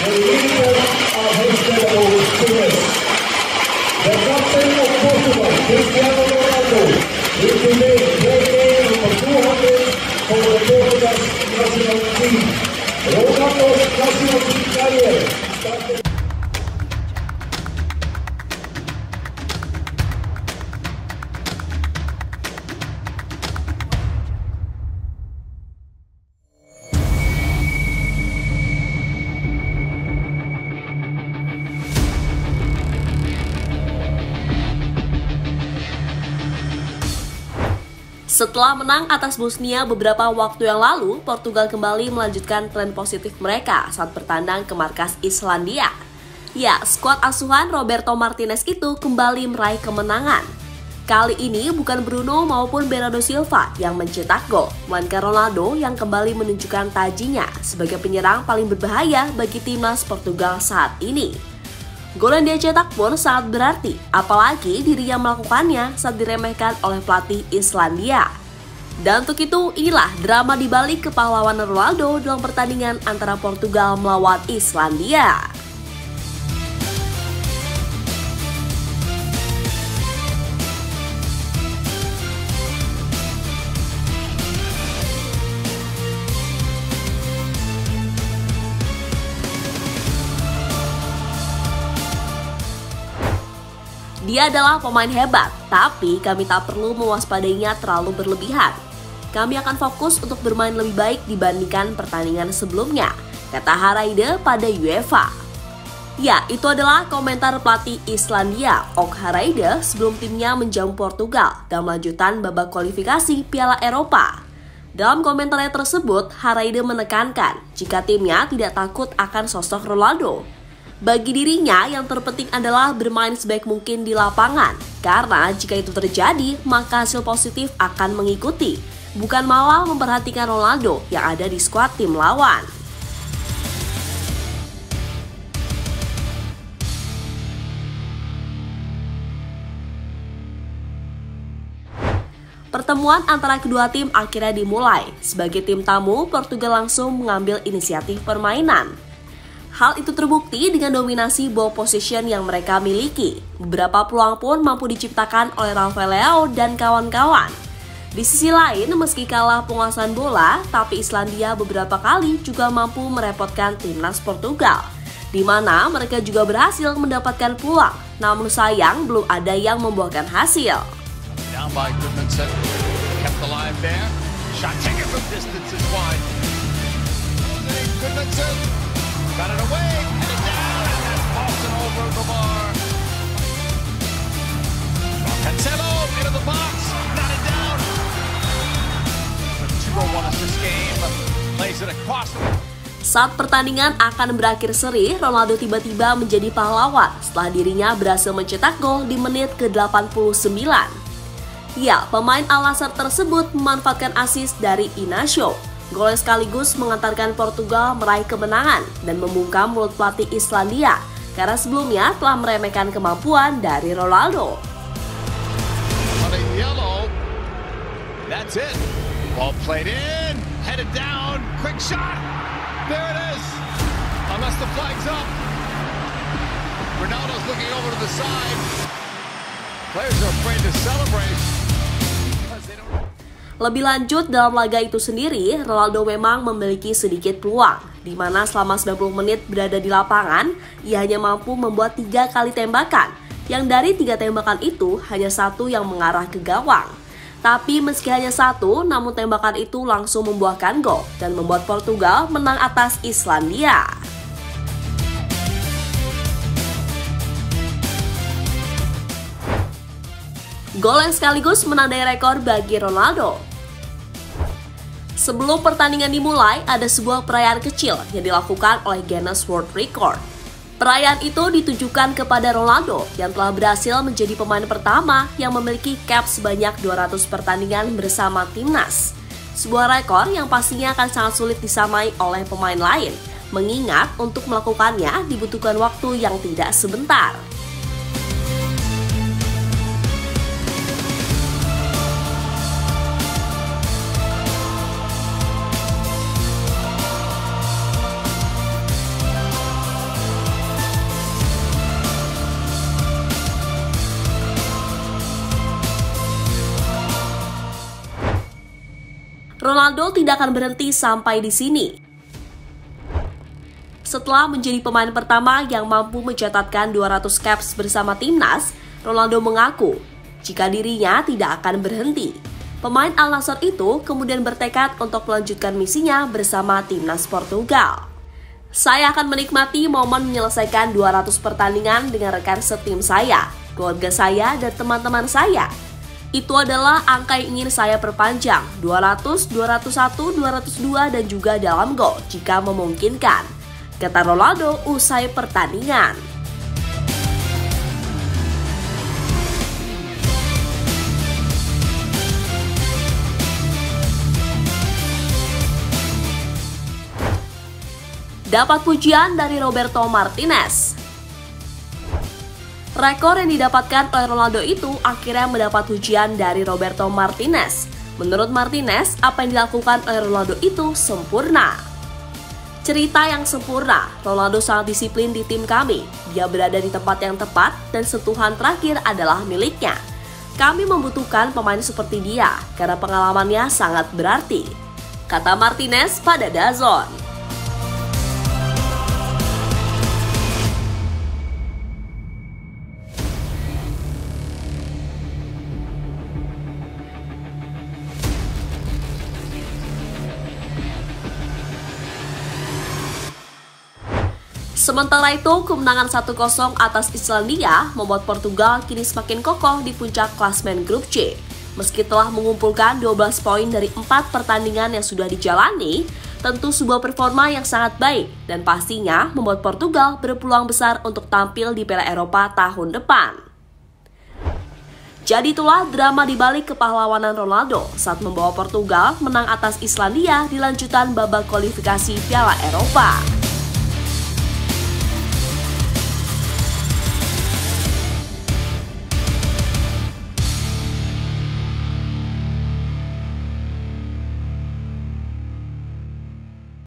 leader of his fellow students. The captain of Portugal, Cristiano Ronaldo, will be made playing number 200 for the Portugal national team. Ronaldo's national team career started. Setelah menang atas Bosnia beberapa waktu yang lalu, Portugal kembali melanjutkan tren positif mereka saat bertandang ke markas Islandia. Ya, skuad asuhan Roberto Martinez itu kembali meraih kemenangan. Kali ini bukan Bruno maupun Bernardo Silva yang mencetak gol, melainkan Ronaldo yang kembali menunjukkan tajinya sebagai penyerang paling berbahaya bagi timnas Portugal saat ini. Gol yang dia cetak pun sangat berarti, apalagi dirinya melakukannya saat diremehkan oleh pelatih Islandia. Dan untuk itu, inilah drama dibalik kepahlawanan Ronaldo dalam pertandingan antara Portugal melawan Islandia. Dia adalah pemain hebat, tapi kami tak perlu mewaspadainya terlalu berlebihan. Kami akan fokus untuk bermain lebih baik dibandingkan pertandingan sebelumnya, kata Hareide pada UEFA. Ya, itu adalah komentar pelatih Islandia, Ok Hareide, sebelum timnya menjamu Portugal dalam lanjutan babak kualifikasi Piala Eropa. Dalam komentarnya tersebut, Hareide menekankan jika timnya tidak takut akan sosok Ronaldo. Bagi dirinya, yang terpenting adalah bermain sebaik mungkin di lapangan, karena jika itu terjadi, maka hasil positif akan mengikuti, bukan malah memperhatikan Ronaldo yang ada di skuad tim lawan. Pertemuan antara kedua tim akhirnya dimulai. Sebagai tim tamu, Portugal langsung mengambil inisiatif permainan. Hal itu terbukti dengan dominasi ball position yang mereka miliki. Beberapa peluang pun mampu diciptakan oleh Rafael Leao dan kawan-kawan. Di sisi lain, meski kalah penguasaan bola, tapi Islandia beberapa kali juga mampu merepotkan timnas Portugal, di mana mereka juga berhasil mendapatkan peluang, namun sayang belum ada yang membuahkan hasil. Got it away, headed down, and that's Paulson over the bar. Cancelo into the box, not it down. 2-1 assist game, plays it across the... Saat pertandingan akan berakhir seri, Ronaldo tiba-tiba menjadi pahlawan setelah dirinya berhasil mencetak gol di menit ke-89. Ya, pemain Al-Nassr tersebut memanfaatkan assist dari Inacio. Gol sekaligus mengantarkan Portugal meraih kemenangan dan membungkam mulut pelatih Islandia karena sebelumnya telah meremehkan kemampuan dari Ronaldo. That's it. Ball played in, headed down, quick shot. There it is. Unless the flag's up. Ronaldo's looking over to the side. Players are afraid to celebrate. Lebih lanjut, dalam laga itu sendiri, Ronaldo memang memiliki sedikit peluang, di mana selama 90 menit berada di lapangan, ia hanya mampu membuat 3 kali tembakan, yang dari 3 tembakan itu hanya 1 yang mengarah ke gawang. Tapi meski hanya 1, namun tembakan itu langsung membuahkan gol dan membuat Portugal menang atas Islandia. Gol yang sekaligus menandai rekor bagi Ronaldo. Sebelum pertandingan dimulai, ada sebuah perayaan kecil yang dilakukan oleh Guinness World Record. Perayaan itu ditujukan kepada Ronaldo yang telah berhasil menjadi pemain pertama yang memiliki cap sebanyak 200 pertandingan bersama timnas. Sebuah rekor yang pastinya akan sangat sulit disamai oleh pemain lain, mengingat untuk melakukannya dibutuhkan waktu yang tidak sebentar. Ronaldo tidak akan berhenti sampai di sini. Setelah menjadi pemain pertama yang mampu mencatatkan 200 caps bersama timnas, Ronaldo mengaku jika dirinya tidak akan berhenti. Pemain Al Nassr itu kemudian bertekad untuk melanjutkan misinya bersama timnas Portugal. Saya akan menikmati momen menyelesaikan 200 pertandingan dengan rekan setim saya, keluarga saya, dan teman-teman saya. Itu adalah angka yang ingin saya perpanjang, 200, 201, 202, dan juga dalam gol jika memungkinkan, kata Ronaldo usai pertandingan. Dapat pujian dari Roberto Martinez. Rekor yang didapatkan oleh Ronaldo itu akhirnya mendapat pujian dari Roberto Martinez. Menurut Martinez, apa yang dilakukan oleh Ronaldo itu sempurna. Cerita yang sempurna, Ronaldo sangat disiplin di tim kami. Dia berada di tempat yang tepat dan sentuhan terakhir adalah miliknya. Kami membutuhkan pemain seperti dia karena pengalamannya sangat berarti, kata Martinez pada DAZN. Sementara itu, kemenangan 1-0 atas Islandia membuat Portugal kini semakin kokoh di puncak klasmen grup C. Meski telah mengumpulkan 12 poin dari 4 pertandingan yang sudah dijalani, tentu sebuah performa yang sangat baik dan pastinya membuat Portugal berpeluang besar untuk tampil di Piala Eropa tahun depan. Jadi itulah drama dibalik kepahlawanan Ronaldo saat membawa Portugal menang atas Islandia di lanjutan babak kualifikasi Piala Eropa.